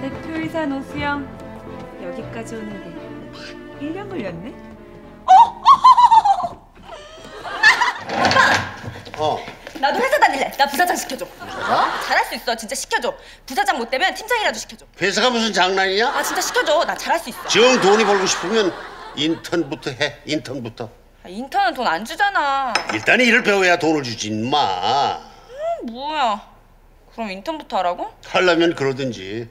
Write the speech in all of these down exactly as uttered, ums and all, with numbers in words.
대표이사 노수영 여기까지 오는데 딱 일 년 걸렸네? 어. 나도 회사 다닐래. 나 부사장 시켜줘. 어? 잘할 수 있어. 진짜 시켜줘. 부사장 못 되면 팀장이라도 시켜줘. 회사가 무슨 장난이냐? 아 진짜 시켜줘. 나 잘할 수 있어. 정 돈이 벌고 싶으면 인턴부터 해. 인턴부터. 아, 인턴은 돈 안 주잖아. 일단 일을 배워야 돈을 주지 인마. 음, 뭐야. 그럼 인턴부터 하라고? 하려면 그러든지.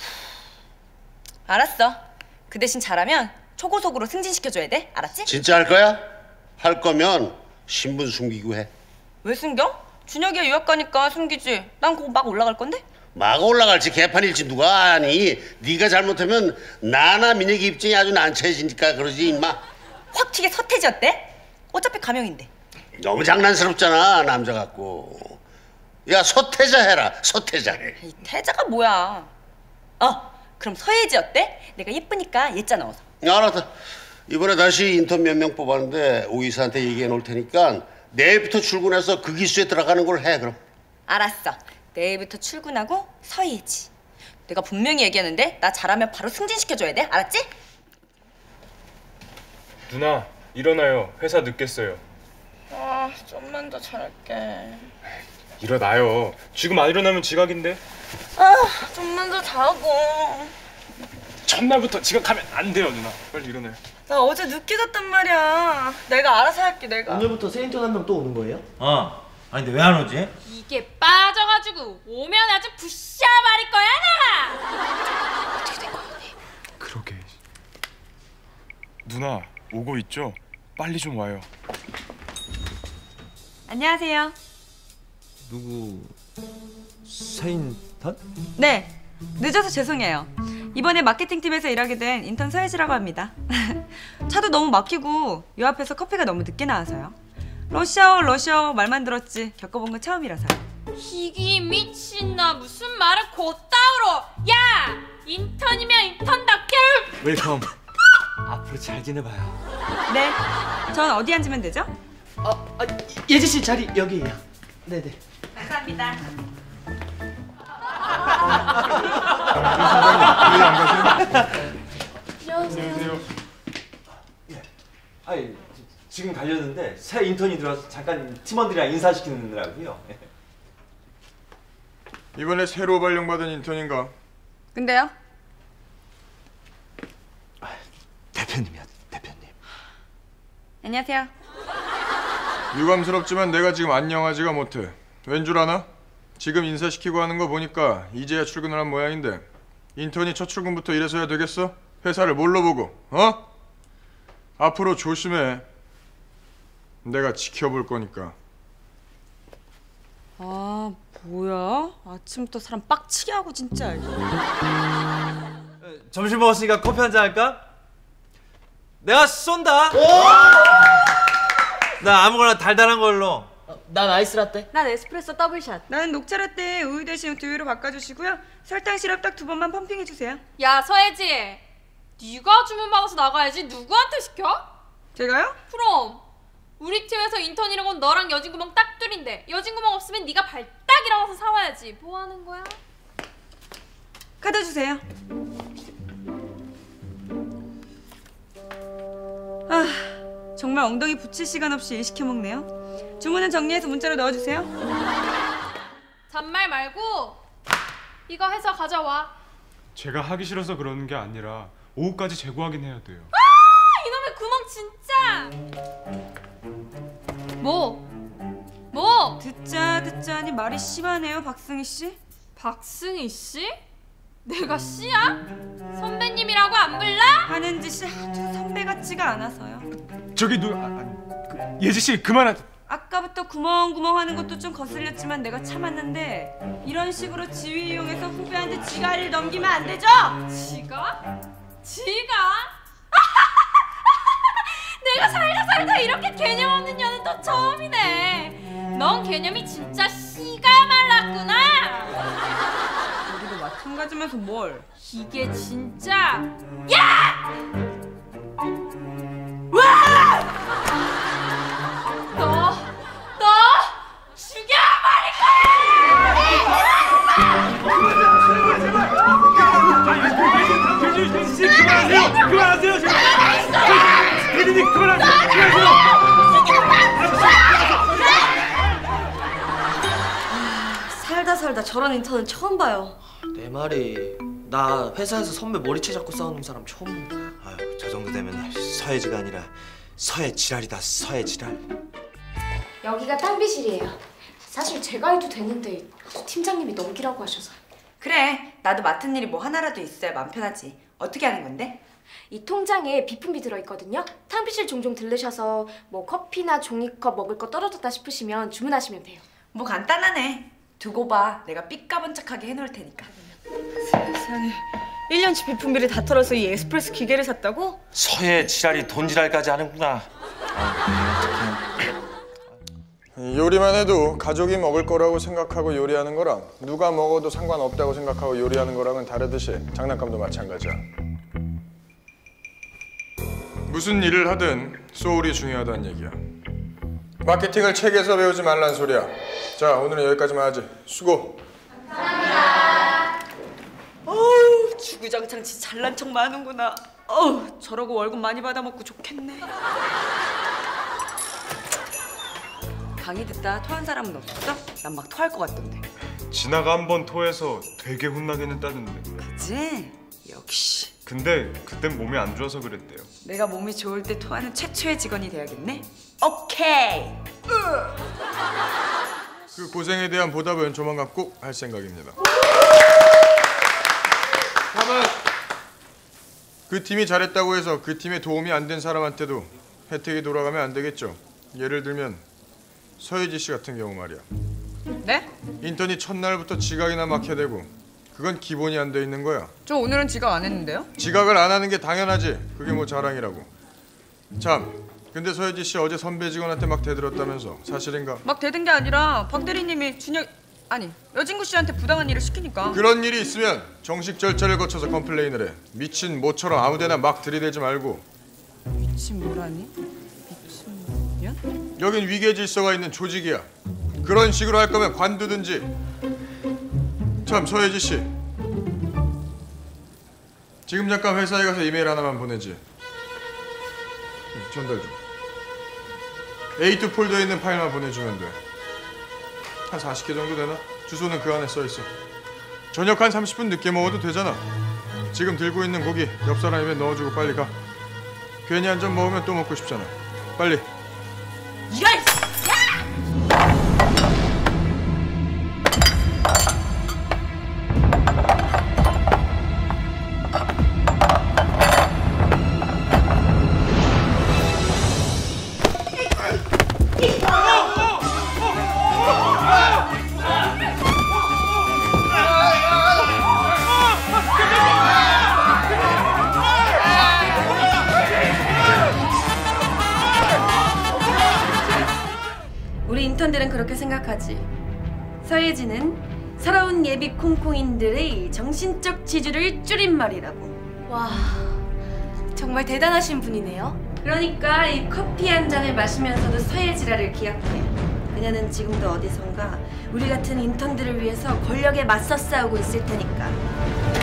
알았어. 그 대신 잘하면 초고속으로 승진시켜줘야 돼. 알았지? 진짜 할 거야? 할 거면 신분 숨기고 해. 왜 숨겨? 준혁이가 유학 가니까 숨기지. 난 그거 막 올라갈 건데? 막 올라갈지 개판일지 누가 아니. 네가 잘못하면 나나 민혁이 입장이 아주 난처해지니까 그러지 임마. 확 튀게 서태지 어때? 어차피 가명인데. 너무 장난스럽잖아 남자 같고. 야 서태자 해라. 서태자 해. 이 태자가 뭐야. 어 그럼 서예지 어때? 내가 예쁘니까 예자 넣어서. 알았다. 이번에 다시 인턴 몇 명 뽑았는데 오이사한테 얘기해 놓을 테니까 내일부터 출근해서 그 기수에 들어가는 걸 해 그럼. 알았어. 내일부터 출근하고 서예지. 내가 분명히 얘기했는데 나 잘하면 바로 승진시켜줘야 돼. 알았지? 누나 일어나요. 회사 늦겠어요. 아 좀만 더 잘할게. 일어나요. 지금 안 일어나면 지각인데. 아 좀만 더 자고. 첫날부터 지각하면 안 돼요 누나. 빨리 일어나요. 나 어제 늦게 잤단 말이야. 내가 알아서 할게 내가. 오늘부터 새 인턴 한 명 또 오는 거예요? 어. 아니 근데 왜 안 오지? 이게 빠져가지고 오면 아주 부셔버릴 거야 내가. 어떻게 된 거야 언니? 그러게. 누나 오고 있죠? 빨리 좀 와요. 안녕하세요. 누구? 새 인턴? 네, 늦어서 죄송해요. 이번에 마케팅팀에서 일하게 된 인턴 서예지라고 합니다. 차도 너무 막히고 요 앞에서 커피가 너무 늦게 나와서요. 러시아워 러시아워 말만 들었지 겪어본 건 처음이라서요. 이기 미친나 무슨 말을 곧다우로. 야 인턴이면 인턴답게. 웰컴. 앞으로 잘 지내봐요. 네, 전 어디 앉으면 되죠? 아, 아 예지 씨 자리 여기예요. 네네. 감사합니다. 안녕하세요. 예. 아니 지금 가려는데 새 인턴이 들어와서 잠깐 팀원들이랑 인사시키느라고요. 이번에 새로 발령받은 인턴인가? 근데요? 대표님이야 대표님. 안녕하세요. 유감스럽지만 내가 지금 안녕하지가 못해. 왠 줄 아나? 지금 인사시키고 하는 거 보니까 이제야 출근을 한 모양인데 인턴이 첫 출근부터 이래서야 되겠어? 회사를 뭘로 보고, 어? 앞으로 조심해. 내가 지켜볼 거니까. 아 뭐야? 아침부터 사람 빡치게 하고 진짜. 점심 먹었으니까 커피 한잔 할까? 내가 쏜다. 나 아무거나 달달한 걸로. 어, 난 아이스 라떼. 난 에스프레소 더블샷. 나는 녹차 라떼 우유 대신 두유로 바꿔주시고요. 설탕 시럽 딱 두 번만 펌핑해주세요. 야 서예지 네가 주문받아서 나가야지 누구한테 시켜? 제가요? 그럼 우리 팀에서 인턴이라고 너랑 여진구멍 딱 둘인데 여진구멍 없으면 네가 발딱 일어나서 사와야지. 뭐 하는 거야? 카드 주세요. 아 정말 엉덩이 붙일 시간 없이 일 시켜 먹네요. 주문은 정리해서 문자로 넣어주세요. 잔말 말고 이거 해서 가져와. 제가 하기 싫어서 그러는 게 아니라 오후까지 재고하긴 해야 돼요. 아 이놈의 구멍 진짜. 뭐? 뭐? 듣자 듣자 하니 말이 심하네요 박승희 씨. 박승희 씨? 내가 씨야? 선배님이라고 안 불러? 하는 짓이 하도 선배 같지가 않아서요. 저기 누 아, 아니, 그, 예지 씨 그만하. 아까부터 구멍구멍 하는 것도 좀 거슬렸지만 내가 참았는데 이런 식으로 지위 이용해서 후배한테 지가를 넘기면 안 되죠? 지가? 지가? 내가 살다 살다 이렇게 개념 없는 년은 또 처음이네. 넌 개념이 진짜 씨가 말랐구나. 우리도 마찬가지면서 뭘? 이게 진짜 야! 와! 너, 너 죽여버릴 거야! 저런 인턴은 처음 봐요. 내 말이 나 회사에서 선배 머리채 잡고 싸우는 사람 처음 봐. 아유, 저 정도 되면 서해지가 아니라 서해 지랄이다. 서해 지랄. 여기가 탕비실이에요. 사실 제가 해도 되는데 팀장님이 넘기라고 하셔서. 그래, 나도 맡은 일이 뭐 하나라도 있어야 마음 편하지. 어떻게 하는 건데? 이 통장에 비품비 들어있거든요. 탕비실 종종 들르셔서 뭐 커피나 종이컵 먹을 거 떨어졌다 싶으시면 주문하시면 돼요. 뭐 간단하네. 두고 봐. 내가 삐까번쩍하게 해놓을 테니까. 세상에 일 년치 비품비를 다 털어서 이 에스프레소 기계를 샀다고? 서해 지랄이 돈 지랄까지 하는구나. 요리만 해도 가족이 먹을 거라고 생각하고 요리하는 거랑 누가 먹어도 상관없다고 생각하고 요리하는 거랑은 다르듯이 장난감도 마찬가지야. 무슨 일을 하든 소울이 중요하다는 얘기야. 마케팅을 책에서 배우지 말란 소리야. 자, 오늘은 여기까지만 하지. 수고. 어우, 주구장창 지 잘난 척만 하는구나. 어우, 저러고 월급 많이 받아먹고 좋겠네. 강의 듣다 토한 사람은 없었어? 난 막 토할 것 같던데. 진아가 한 번 토해서 되게 혼나긴 했다는데. 그치? 역시. 근데 그땐 몸이 안 좋아서 그랬대요. 내가 몸이 좋을 때 토하는 최초의 직원이 돼야겠네? 오케이! 그 고생에 대한 보답은 조만간 꼭 할 생각입니다. 다만 그 팀이 잘했다고 해서 그 팀에 도움이 안 된 사람한테도 혜택이 돌아가면 안 되겠죠. 예를 들면 서예지 씨 같은 경우 말이야. 네? 인턴이 첫날부터 지각이나 막혀야 되고 그건 기본이 안 돼 있는 거야. 저 오늘은 지각 안 했는데요? 지각을 안 하는 게 당연하지. 그게 뭐 자랑이라고. 참, 근데 서예지 씨 어제 선배 직원한테 막 대들었다면서 사실인가? 막 대든 게 아니라 박 대리님이 준혁... 아니 여진구 씨한테 부당한 일을 시키니까. 그런 일이 있으면 정식 절차를 거쳐서 컴플레인을 해. 미친 모처럼 아무데나 막 들이대지 말고. 미친 뭐라니? 미친년? 여긴 위계 질서가 있는 조직이야. 그런 식으로 할 거면 관두든지. 참, 서예지 씨. 지금 잠깐 회사에 가서 이메일 하나만 보내지. 응, 전달 좀. 에이 투 폴더에 있는 파일만 보내주면 돼. 한 사십 개 정도 되나? 주소는 그 안에 써 있어. 저녁 한 삼십 분 늦게 먹어도 되잖아. 지금 들고 있는 고기 옆 사람 입에 넣어주고 빨리 가. 괜히 한 점 먹으면 또 먹고 싶잖아. 빨리. 이런! 우리 인턴들은 그렇게 생각하지. 서예지는 서러운 예비 콩콩인들의 정신적 지주를 줄임말이라고. 와, 정말 대단하신 분이네요. 그러니까 이 커피 한 잔을 마시면서도 서예지라를 기억해. 그녀는 지금도 어디선가 우리 같은 인턴들을 위해서 권력에 맞서 싸우고 있을 테니까.